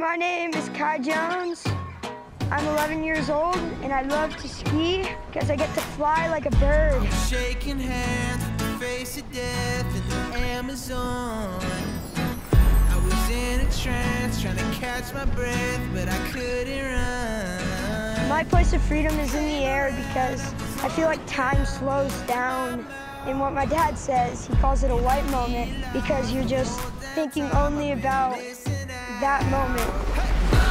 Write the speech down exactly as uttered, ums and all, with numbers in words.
My name is Kai Jones. I'm eleven years old, and I love to ski because I get to fly like a bird. Shaking hands with the face of death in the Amazon. I was in a trance trying to catch my breath, but I couldn't run. My place of freedom is in the air because I feel like time slows down. And what my dad says, he calls it a white moment because you're just thinking only about that moment.